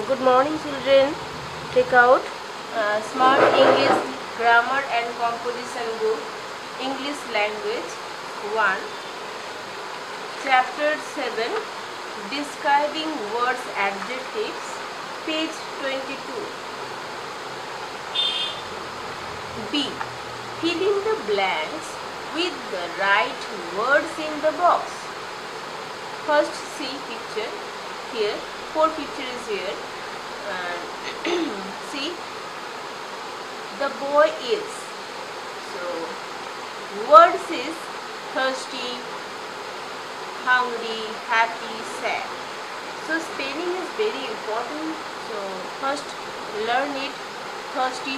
Good morning, children. Take out Smart English Grammar and Composition book, English Language 1, Chapter 7, Describing Words Adjectives, page 22. B. Fill in the blanks with the right words in the box. First, see picture here. 4 pictures here. See, the boy is. So, words is thirsty, hungry, happy, sad. So, spelling is very important. So, first learn it. Thirsty,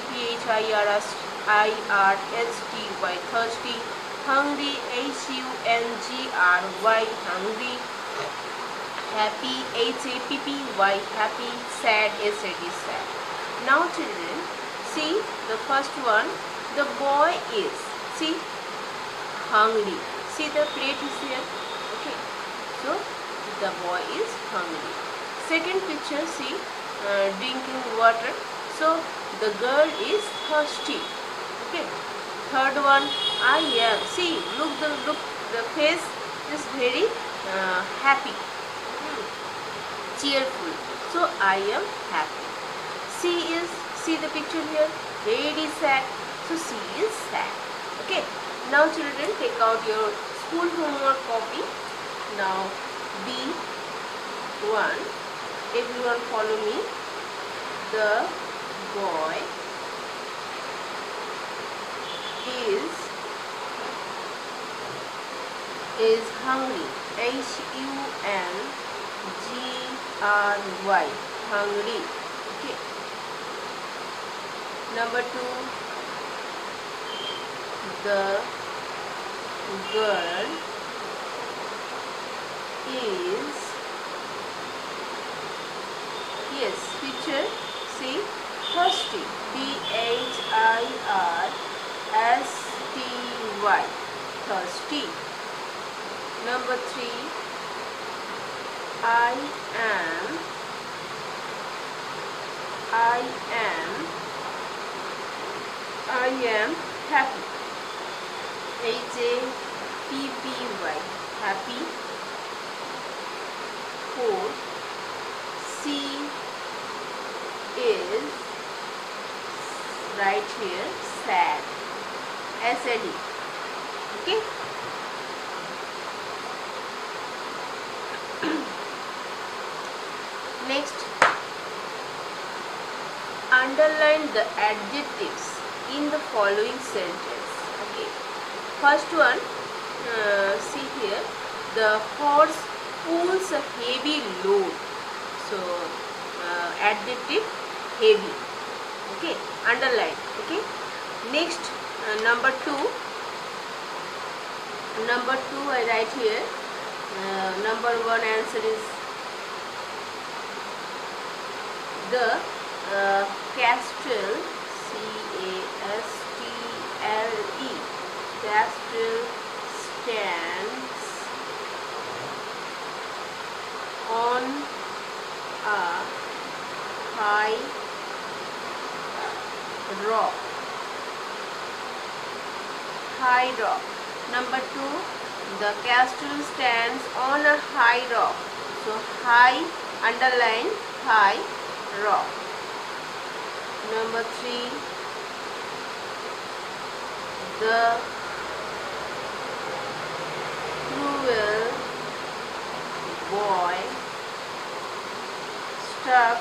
thirsty, thirsty. Hungry, hungry. Hungry. Happy, happy, happy. Sad, sad. Now children, see the first one. The boy is, see, hungry. See the plate is here. Okay, so the boy is hungry. Second picture, see, drinking water. So the girl is thirsty. Okay. Third one, I am. See, look the face is very happy, cheerful. So I am happy. See the picture here, very sad. So she is sad. Okay. Now children, take out your school homework copy. Now B1. Everyone follow me. The boy is hungry. Hungry. Hungry. Okay. Number 2. The girl is, yes, picture, see, thirsty. thirsty. Thirsty. Number 3. I am happy. Happy. 4. She is, right here, sad. sad. Okay. Next, underline the adjectives in the following sentence. Okay. First one, see here, the horse pulls a heavy load. So, adjective heavy. Okay, underline. Okay. Next, number 2. Number 2 I write here. Number 1 answer is the castle, castle, castle stands on a high rock. High rock. Number 2, the castle stands on a high rock. So high, underline, high rock. Number 3, the cruel boy struck,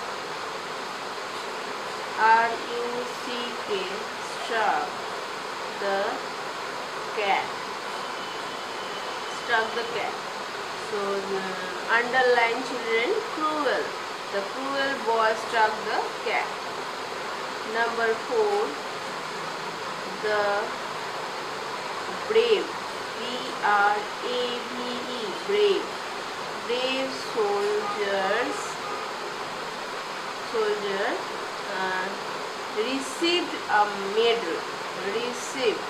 struck the cat. Struck the cat. So underline children, cruel. The cruel boy struck the cat. Number 4, the brave, brave. Brave soldier received a medal. Received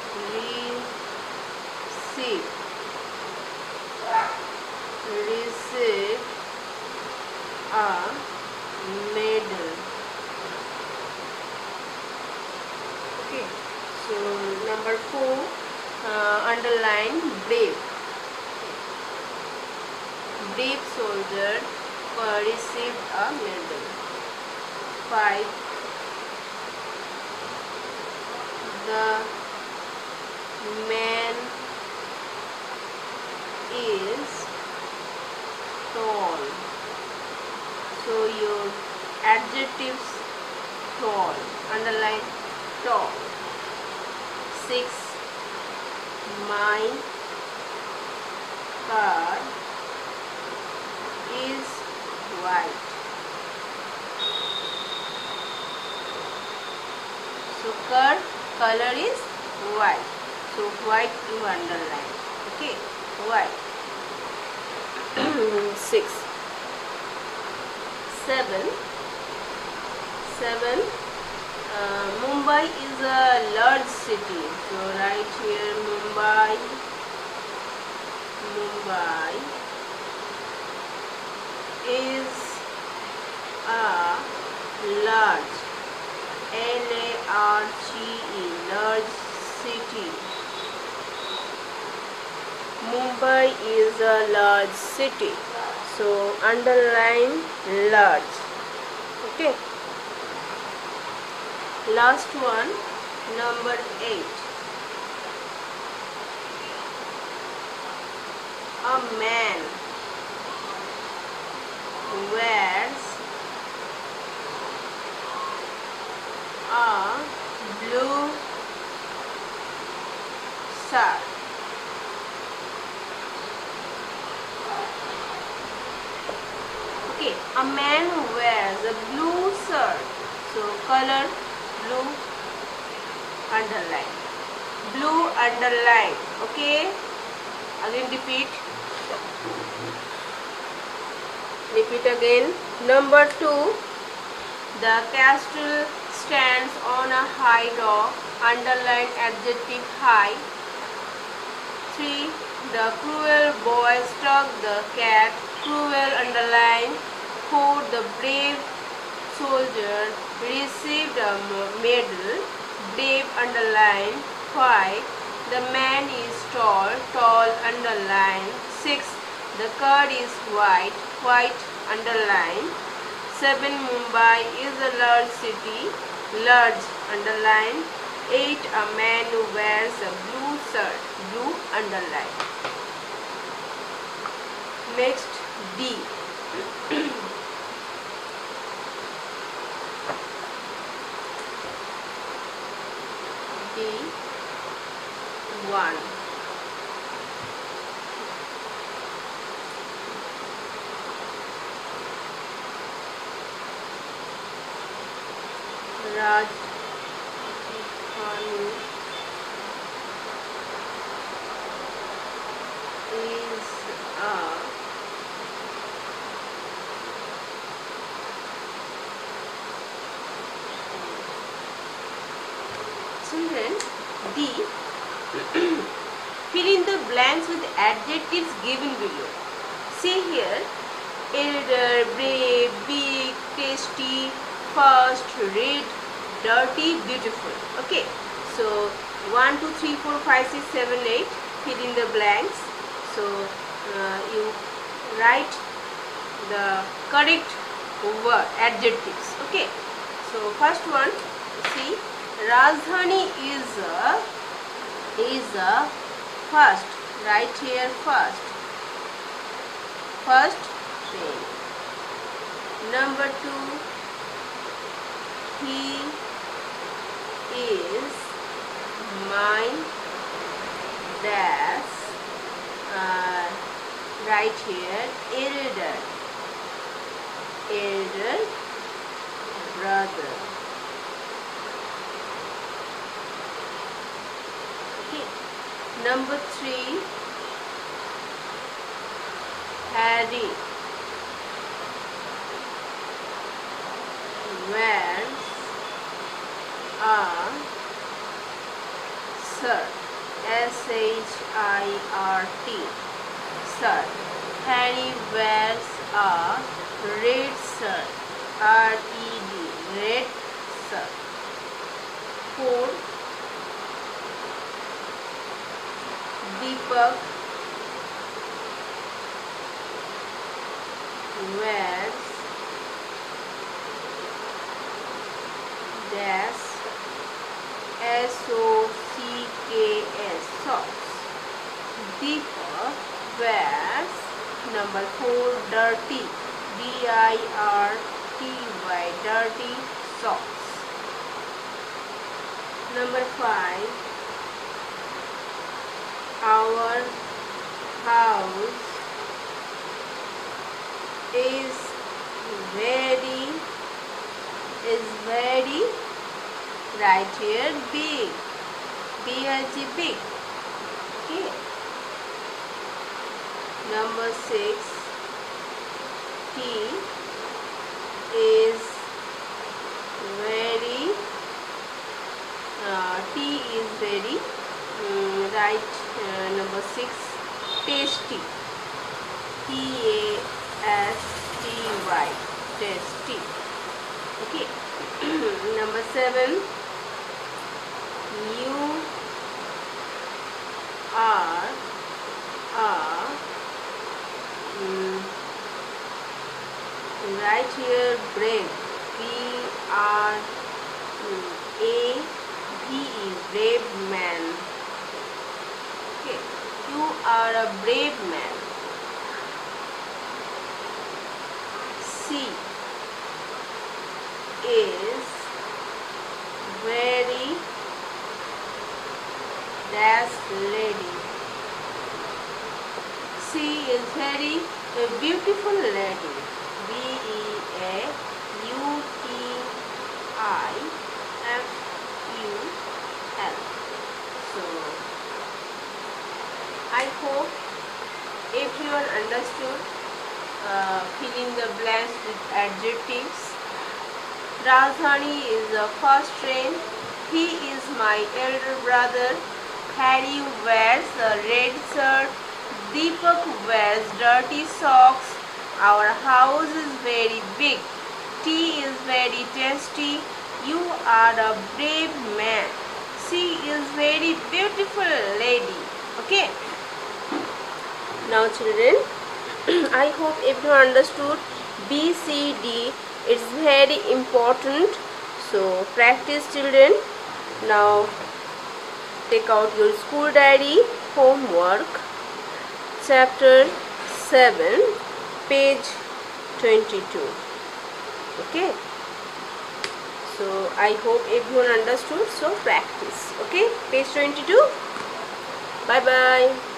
a medal. Okay, so number 4, underline brave. Brave soldier received a medal. 5, the man is tall. So your adjectives tall, underline tall. 6, my car is white. So color is white. So white you underline. Okay, white. 6, 7. Mumbai is a large city. So right here Mumbai is a large, L-A-R-G-E, large city. Mumbai is a large city. So underline large. Okay. Last one, number 8. A man wears a blue shirt. Okay, a man wears a blue shirt. So color blue, underline. Blue underline. Okay. Again repeat. Repeat again. Number 2. The castle stands on a high rock. Underline adjective high. 3. The cruel boy struck the cat. Cruel underline. 4. The brave soldier received a medal. Brave underline. 5. The man is tall. Tall underline. 6. The car is white. White underline. 7. Mumbai is a large city. Large underline. 8. A man who wears a blue shirt. Blue underline. Next, D. D1. Rajhani is a children. D. Fill in the blanks with adjectives given below. See here: elder, brave, big, tasty, fast, red, dirty, beautiful. Okay, so 1, 2, 3, 4, 5, 6, 7, 8. Fill in the blanks. So you write the correct word adjectives. Okay, so first one, see, Rajdhani is a first. Right here first train. Number 2, he is my dash. Right here elder brother. Okay. Number 3, Harry wears a shirt. S-H-I-R-T. Shirt. Harry wears a red shirt. R-E-D, red shirt. 4. Deepak wears dash S-O-C-K-S, socks. Deepak wears number 4 dirty, D-I-R-T-Y, dirty socks. Number 5, our house is very right here big, B-I-G, big. Okay. Number 6, he is very, T is very, right, number 6, tasty, T-A-S-T-Y, tasty. Okay. Number 7, you are right here brave, B-R-A-V-E, brave man. Okay, you are a brave man. C is very dash lady. C is very beautiful lady, B-E-A-U-T-I-F-U-L. So I hope everyone understood. Fill in the blanks with adjectives. Rajdhani is the first train. He is my elder brother. Harry wears a red shirt. Deepak wears dirty socks. Our house is very big. Tea is very tasty. You are a brave man. She is very beautiful lady. Okay. Now children, I hope everyone understood. B, C, D. It's very important. So practice children. Now take out your school diary, homework, chapter 7, page 22. Okay. So I hope everyone understood. So practice. Okay. Page 22. Bye bye.